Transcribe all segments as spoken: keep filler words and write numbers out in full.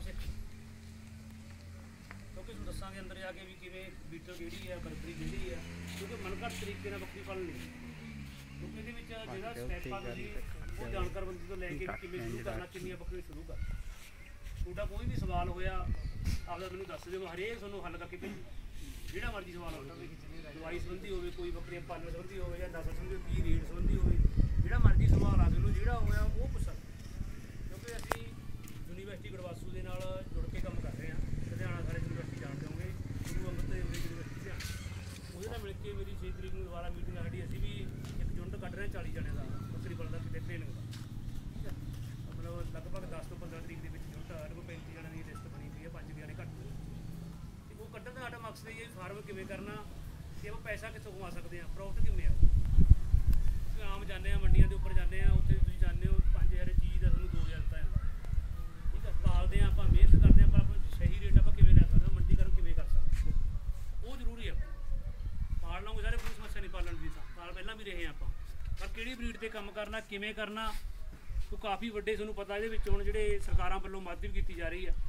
ਸਿੱਖ ਕਿਉਂਕਿ ਤੁਹਾਨੂੰ ਦੱਸਾਂਗੇ ਅੰਦਰ ਜਾ ਕੇ ਵੀ ਕਿਵੇਂ ਬੀਟਲ ਕਿਹੜੀ ਹੈ, ਬਰਬਰੀ ਕਿਹੜੀ ਹੈ, ਕਿਉਂਕਿ ਮਨਘੜਤ ਤਰੀਕੇ ਨਾਲ ਬੱਕਰੀ ਪਾਲਣ ਨਹੀਂ। ਕਿਉਂਕਿ ਇਹਦੇ ਵਿੱਚ ਜਿਹੜਾ ਸਟੈਪ ਆ ਤੁਸੀਂ ਉਹ ਜਾਣਕਾਰ ਬੰਦੇ ਤੋਂ ਲੈ ਕੇ ਕਿਵੇਂ ਸ਼ੁਰੂ ਕਰਨਾ, ਕਿੰਨੀਆਂ ਬੱਕਰੀਆਂ ਸ਼ੁਰੂ ਕਰਨਾ। ਤੁਹਾਡਾ ਕੋਈ ਵੀ ਸਵਾਲ ਹੋਇਆ ਆਪਦਾ ਮੈਨੂੰ ਦੱਸ ਦਿਓ, ਹਰੇਕ ਤੁਹਾਨੂੰ ਹੱਲ ਕਰਕੇ ਭੇਜੂ। ਜਿਹੜਾ ਮਰਜ਼ੀ ਸਵਾਲ ਹੋਵੇ, ਦਵਾਈ ਸੰਬੰਧੀ ਹੋਵੇ, ਕੋਈ ਬੱਕਰੀਆਂ ਪਾਲਣ ਸੰਬੰਧੀ ਹੋਵੇ ਜਾਂ ਨਸਲ ਸੰਬੰਧੀ, ਕੀ ਰੇਟ ਸੰਬੰਧੀ ਹੋਵੇ, ਜਿਹੜਾ ਮਰਜ਼ੀ ਸਵਾਲ ਆ ਤੁਹਾਨੂੰ ਜਿਹੜਾ ਹੋਇਆ ਉਹ ਪੁੱਛ ਸਕਦੇ। ਕਿਉਂਕਿ ਅਸੀਂ ਯੂਨੀਵਰਸਿਟੀ ਗੁਰਵਾਸੂ ਦੇ ਨਾਲ ਜੁੜ ਕੇ ਕੰਮ ਕਰ ਰਹੇ ਹਾਂ। ਲੁਧਿਆਣਾ ਸਾਰੇ ਯੂਨੀਵਰਸਿਟੀ ਜਾਣਦੇ ਹੋਗੇ, ਗੁਰੂ ਅੰਗਦ ਦੇਵ ਯੂਨੀਵਰਸਿਟੀ ਲੁਧਿਆਣਾ। ਉਹਦੇ ਨਾਲ ਮਿਲ ਕੇ ਮੇਰੀ ਛੇ ਤਰੀਕ ਨੂੰ ਦੁਬਾਰਾ ਮੀਟਿੰਗ ਆ ਸਾਡੀ। ਅਸੀਂ ਵੀ ਇੱਕ ਯੂਨਿਟ ਕੱਢ ਰਹੇ ਹਾਂ ਚਾਲੀ ਜਣਿਆਂ ਦਾ ਬੱਕਰੀ ਪਾਲਣ ਦਾ, ਕਿਤੇ ਟ੍ਰੇਨਿੰਗ ਦਾ। ਠੀਕ ਹੈ, ਮਤਲਬ ਲਗਭਗ ਦਸ ਤੋਂ ਪੰਦਰਾਂ ਤਰੀਕ ਦੇ ਵਿੱਚ ਯੂਨਿਟ ਸਾਡੇ ਕੋਲ ਪੈਂਤੀ ਜਣਿਆਂ ਦੀ ਲਿਸਟ ਬਣੀ ਪਈ ਹੈ, ਪੰਜ ਜਣੇ ਘੱਟ। ਅਤੇ ਉਹ ਕੱਢਣ ਦਾ ਸਾਡਾ ਮਕਸਦ ਇਹ ਹੈ ਫਾਰਮ ਕਿਵੇਂ ਕਰਨਾ ਅਤੇ ਆਪਾਂ ਪੈਸਾ ਕਿੱਥੋਂ ਕਮਾ ਸਕਦੇ ਹਾਂ, ਪ੍ਰੋਫਿਟ ਕਿਵੇਂ ਆਊ। ਆਮ ਜਾਂਦੇ ਹਾਂ ਮੰਡੀਆਂ ਦੇ ਉੱਪਰ ਜਾਂਦੇ ਹਾਂ, ਉੱਥੇ ਤੁਸੀਂ ਜਾਂਦੇ ਹੋ ਪੰਜ ਹਜ਼ਾਰ ਚੀਜ਼ ਦਾ ਤੁਹਾਨੂੰ ਦੋ ਹਜ਼ਾਰ ਦਿੱਤਾ ਜਾਂਦਾ। ਠੀਕ ਹੈ, ਪਾਲਦੇ ਹਾਂ ਆਪਾਂ, ਮਿਹਨਤ ਕਰਦੇ ਹਾਂ, ਪਰ ਆਪਾਂ ਸਹੀ ਰੇਟ ਆਪਾਂ ਕਿਵੇਂ ਲੈ ਸਕਦੇ ਹਾਂ, ਮੰਡੀਕਰਨ ਕਿਵੇਂ ਕਰ ਸਕਦੇ ਉਹ ਜ਼ਰੂਰੀ ਹੈ। ਪਾਲ ਲਵਾਂਗੇ ਸਾਰੇ, ਕੋਈ ਸਮੱਸਿਆ ਨਹੀਂ ਪਾਲਣ ਦੀ, ਪਾਲ ਪਹਿਲਾਂ ਵੀ ਰਹੇ ਆਪਾਂ, ਪਰ ਕਿਹੜੀ ਬਰੀਡ 'ਤੇ ਕੰਮ ਕਰਨਾ, ਕਿਵੇਂ ਕਰਨਾ, ਉਹ ਕਾਫੀ ਵੱਡੇ ਤੁਹਾਨੂੰ ਪਤਾ ਇਹਦੇ ਵਿੱਚ ਹੁਣ ਜਿਹੜੇ ਸਰਕਾਰਾਂ ਵੱਲੋਂ ਮਦਦ ਵੀ ਕੀਤੀ ਜਾ ਰਹੀ ਹੈ,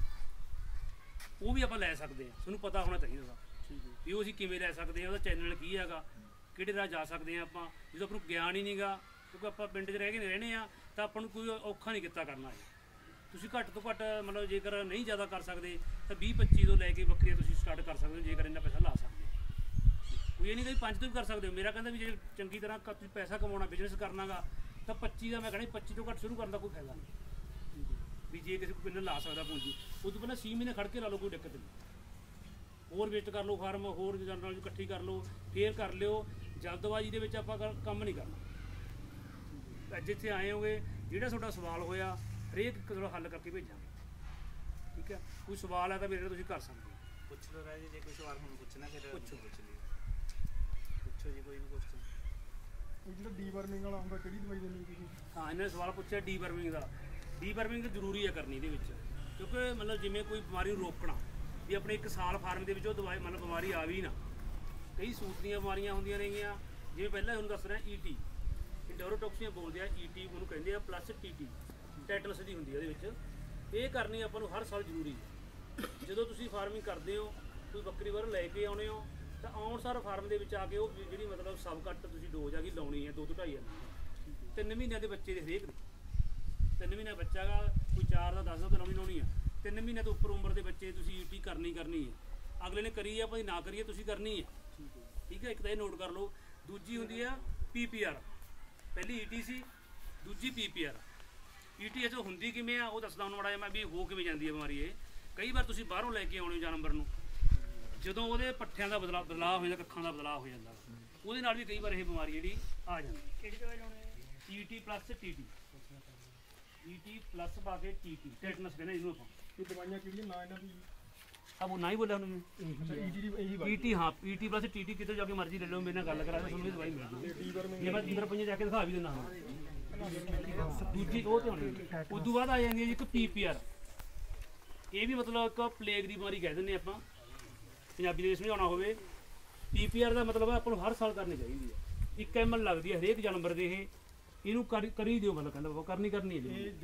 ਉਹ ਵੀ ਆਪਾਂ ਲੈ ਸਕਦੇ ਹਾਂ। ਤੁਹਾਨੂੰ ਪਤਾ ਹੋਣਾ ਚਾਹੀਦਾ ਵੀ ਉਹ ਅਸੀਂ ਕਿਵੇਂ ਲੈ ਸਕਦੇ ਹਾਂ, ਉਹਦਾ ਚੈਨਲ ਕੀ ਹੈਗਾ, ਕਿਹੜੇ ਰਾਹ ਜਾ ਸਕਦੇ ਹਾਂ ਆਪਾਂ। ਜਦੋਂ ਆਪਾਂ ਨੂੰ ਗਿਆਨ ਹੀ ਨਹੀਂਗਾ, ਕਿਉਂਕਿ ਆਪਾਂ ਪਿੰਡ 'ਚ ਰਹਿ ਕੇ ਰਹਿਣੇ ਆ, ਤਾਂ ਆਪਾਂ ਨੂੰ ਕੋਈ ਔਖਾ ਨਹੀਂ ਕੀਤਾ ਕਰਨਾ ਹੈ। ਤੁਸੀਂ ਘੱਟ ਤੋਂ ਘੱਟ ਮਤਲਬ ਜੇਕਰ ਨਹੀਂ ਜ਼ਿਆਦਾ ਕਰ ਸਕਦੇ ਤਾਂ ਵੀਹ ਪੱਚੀ ਤੋਂ ਲੈ ਕੇ ਬੱਕਰੀਆਂ ਤੁਸੀਂ ਸਟਾਰਟ ਕਰ ਸਕਦੇ ਹੋ, ਜੇਕਰ ਇੰਨਾ ਪੈਸਾ ਲਾ ਸਕਦੇ ਹੋ। ਕੋਈ ਇਹ ਨਹੀਂ ਕਿ ਪੰਜ ਤੋਂ ਵੀ ਕਰ ਸਕਦੇ ਹੋ। ਮੇਰਾ ਕਹਿੰਦਾ ਵੀ ਜੇ ਚੰਗੀ ਤਰ੍ਹਾਂ ਤੁਸੀਂ ਪੈਸਾ ਕਮਾਉਣਾ, ਬਿਜ਼ਨਸ ਕਰਨਾਗਾ, ਤਾਂ ਪੱਚੀ ਦਾ ਮੈਂ ਕਹਿੰਦਾ ਪੱਚੀ ਤੋਂ ਘੱਟ ਸ਼ੁਰੂ ਕਰਨ ਦਾ ਕੋਈ ਫਾਇਦਾ ਨਹੀਂ। ਵੀ ਜੇ ਕਿਸੇ ਕੋਈ ਨਾਲ ਲਾ ਸਕਦਾ ਪੂੰਜੀ, ਉਹ ਤੋਂ ਪਹਿਲਾਂ ਛੇ ਮਹੀਨੇ ਖੜ੍ਹ ਕੇ ਲਾ ਲਓ, ਕੋਈ ਦਿੱਕਤ ਨਹੀਂ। ਹੋਰ ਵੇਸਟ ਕਰ ਲਓ ਫਾਰਮ, ਹੋਰ ਜਨਰਲ ਇਕੱਠੀ ਕਰ ਲਓ, ਫੇਰ ਕਰ ਲਿਓ। ਜਲਦਬਾਜ਼ੀ ਦੇ ਵਿੱਚ ਆਪਾਂ ਕੰਮ ਨਹੀਂ ਕਰਨਾ। ਜਿੱਥੇ ਆਏ ਹੋਗੇ, ਜਿਹੜਾ ਤੁਹਾਡਾ ਸਵਾਲ ਹੋਇਆ ਹਰੇਕ ਇੱਕ ਹੱਲ ਕਰਕੇ ਭੇਜਾਂਗੇ। ਠੀਕ ਹੈ, ਕੋਈ ਸਵਾਲ ਹੈ ਤਾਂ ਮੇਰੇ ਨਾਲ ਤੁਸੀਂ ਕਰ ਸਕਦੇ ਹੋ। ਪੁੱਛ ਲਓ ਰਾਜੇ, ਜੇ ਕੋਈ ਸਵਾਲ ਹੁਣ ਪੁੱਛਣਾ ਫਿਰ ਪੁੱਛੋ ਪੁੱਛ ਲਿਓ, ਪੁੱਛੋ ਜੀ ਕੋਈ ਵੀ ਕੁਐਸਚਨ। ਉਹ ਜਿਹੜਾ ਡੀਵਰਮਿੰਗ ਵਾਲਾ ਹੁੰਦਾ ਕਿਹੜੀ ਦਵਾਈ ਦਿੰਦੇ ਤੁਸੀਂ? ਹਾਂ, ਇਹਨਾਂ ਨੇ ਸਵਾਲ ਪੁੱਛਿਆ ਡੀਵਰਮਿੰਗ ਦਾ। ਡੀਵਰਮਿੰਗ ਜ਼ਰੂਰੀ ਹੈ ਕਰਨੀ ਇਹਦੇ ਵਿੱਚ, ਕਿਉਂਕਿ ਮਤਲਬ ਜਿਵੇਂ ਕੋਈ ਬਿਮਾਰੀ ਨੂੰ ਰੋਕਣਾ ਵੀ ਆਪਣੇ ਇੱਕ ਸਾਲ ਫਾਰਮ ਦੇ ਵਿੱਚ ਉਹ ਦਵਾਈ ਮਤਲਬ ਬਿਮਾਰੀ ਆ ਵੀ ਨਾ। ਕਈ ਸੂਤ ਦੀਆਂ ਬਿਮਾਰੀਆਂ ਹੁੰਦੀਆਂ ਨੇਗੀਆਂ, ਜਿਵੇਂ ਪਹਿਲਾਂ ਤੁਹਾਨੂੰ ਦੱਸ ਰਿਹਾ ਈ ਟੀ, ਇੰਡੋਰੋਟੌਕਸੀਆਂ ਬੋਲਦੇ ਆ, ਈ ਟੀ ਉਹਨੂੰ ਕਹਿੰਦੇ ਆ, ਪਲੱਸ ਟੀ ਟੀ ਟੈਟਨਸ ਦੀ ਹੁੰਦੀ ਹੈ ਉਹਦੇ ਵਿੱਚ। ਇਹ ਕਰਨੀ ਆਪਾਂ ਨੂੰ ਹਰ ਸਾਲ ਜ਼ਰੂਰੀ ਹੈ। ਜਦੋਂ ਤੁਸੀਂ ਫਾਰਮਿੰਗ ਕਰਦੇ ਹੋ, ਕੋਈ ਬੱਕਰੀ ਬਾਹਰੋਂ ਲੈ ਕੇ ਆਉਣੇ ਹੋ, ਤਾਂ ਆਉਣ ਸਾਰ ਫਾਰਮ ਦੇ ਵਿੱਚ ਆ ਕੇ ਉਹ ਜਿਹੜੀ ਮਤਲਬ ਸਬ ਕੱਟ ਤੁਸੀਂ ਡੋਜ਼ ਆ ਗਈ ਲਾਉਣੀ ਹੈ, ਦੋ ਤੋਂ ਢਾਈ ਹਜ਼ਾਰ ਤਿੰਨ ਮਹੀਨਿਆਂ ਦੇ ਬੱਚੇ ਦੇ ਹਰੇਕ ਦੇ। ਤਿੰਨ ਮਹੀਨੇ ਬੱਚਾ ਗਾ, ਕੋਈ ਚਾਰ ਦਾ ਦਸ ਦਾ ਤਾਂ ਲਾਉਣੀ ਲਾਉਣੀ ਆ। ਤਿੰਨ ਮਹੀਨੇ ਤੋਂ ਉੱਪਰ ਉਮਰ ਦੇ ਬੱਚੇ ਤੁਸੀਂ ਈ ਟੀ ਕਰਨੀ ਕਰਨੀ ਹੈ। ਅਗਲੇ ਨੇ ਕਰੀ ਆ, ਭਾਈ ਨਾ ਕਰੀਏ, ਤੁਸੀਂ ਕਰਨੀ ਹੈ। ਠੀਕ ਹੈ, ਇੱਕ ਤਾਂ ਇਹ ਨੋਟ ਕਰ ਲਓ। ਦੂਜੀ ਹੁੰਦੀ ਆ ਪੀ ਪੀ ਆਰ। ਪਹਿਲੀ ਈ ਟੀ ਸੀ, ਦੂਜੀ P P R. E T H ਹੁੰਦੀ ਕਿਵੇਂ ਆ ਉਹ ਦੱਸਦਾ ਹੁਣ ਮਾੜਾ ਜਿਹਾ ਮੈਂ ਵੀ ਹੋ ਕਿਵੇਂ ਜਾਂਦੀ ਹੈ ਬਿਮਾਰੀ। ਇਹ ਕਈ ਵਾਰ ਤੁਸੀਂ ਬਾਹਰੋਂ ਲੈ ਕੇ ਆਉਣੇ ਹੋ ਜਾਨਵਰ ਨੂੰ, ਜਦੋਂ ਉਹਦੇ ਪੱਠਿਆਂ ਦਾ ਬਦਲਾ ਬਦਲਾਅ ਹੋ ਜਾਂਦਾ, ਕੱਖਾਂ ਦਾ ਬਦਲਾਅ ਹੋ ਜਾਂਦਾ, ਉਹਦੇ ਨਾਲ ਵੀ ਕਈ ਵਾਰ ਇਹ ਬਿਮਾਰੀ ਜਿਹੜੀ ਆ ਜਾਂਦੀ। ਕਿਹੜੀ ਦਵਾਈ ਲਾਉਣੀ ਹੈ? E T plus T T. E T plus ਪਾ ਕੇ ਟੀ ਟੀ ਟੈਟਨਸ ਕਹਿੰਦੇ ਇਹਨੂੰ ਆਪਾਂ। ਇਹ ਦਵਾਈਆਂ ਕਿਹੜੀਆਂ ਨਾਂ ਇਹਨਾਂ ਦੀ? अब वो नहीं बोला उन्होंने ईटी। हाँ, ईटी प्लस टीटी कितने जाके मर्जी ले लो, मेरे नाल गल करा दे, सुनो दवाई मिल जूगी। ये मैं अंदर पंजे जाके दिखा भी देना। दूजी वो तो होनी। उस बाद आ जाती है एक पी पी आर। ये भी मतलब एक प्लेग की बीमारी कह दें आप पंजाबी में समझाना हो। पी पी आर का मतलब है अपन हर साल करनी चाहिए। एक एम एल लगती है हरेक जानवर के। इनू करी दिओ, मतलब कहना करनी करनी है।